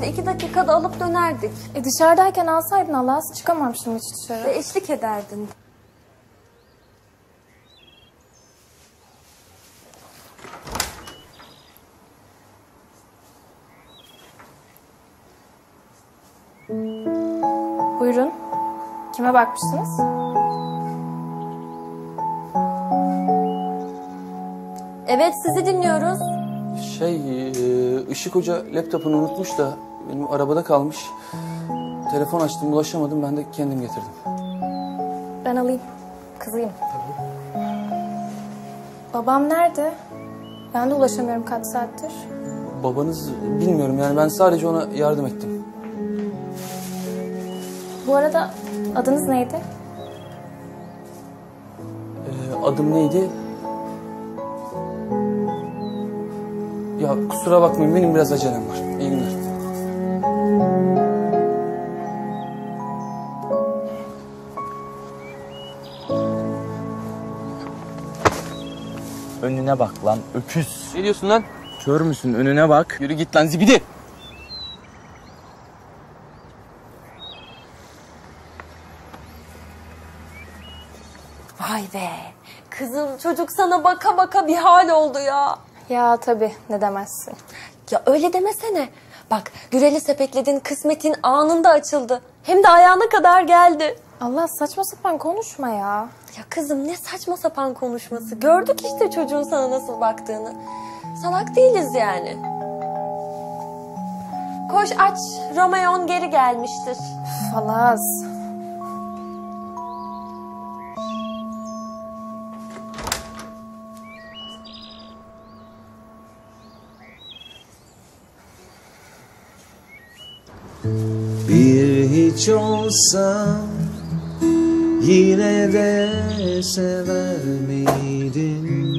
2 dakikada alıp dönerdik. Dışarıdayken alsaydın Allah'ız, çıkamamışım hiç dışarı. Ve eşlik ederdin. Buyurun. Kime bakmıştınız? Evet, sizi dinliyoruz. Işık Hoca laptopunu unutmuş da benim arabada kalmış. Telefon açtım, ulaşamadım. Ben de kendim getirdim. Ben alayım. Kızıyım. Babam nerede? Ben de ulaşamıyorum kaç saattir. Babanız bilmiyorum yani ben sadece ona yardım ettim. Bu arada adınız neydi? Adım neydi? Ya kusura bakmayın benim biraz acelem var. İyi günler. Önüne bak lan öküz. Ne diyorsun lan? Kör müsün? Önüne bak. Yürü git lan zibidi. Vay be. Kızım, çocuk sana baka baka bir hal oldu ya. Ya tabii, ne demezsin. Ya öyle demesene. Bak, Gürel'i sepetledin, kısmetin anında açıldı. Hem de ayağına kadar geldi. Allah, saçma sapan konuşma ya. Ya kızım, ne saçma sapan konuşması. Gördük işte çocuğun sana nasıl baktığını. Salak değiliz yani. Koş aç, Romeo'n geri gelmiştir. Falaz. Bir hiç olsam yine de sever miydin?